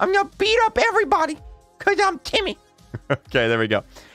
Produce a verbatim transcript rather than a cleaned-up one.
I'm gonna beat up everybody because I'm Timmy. Okay, there we go.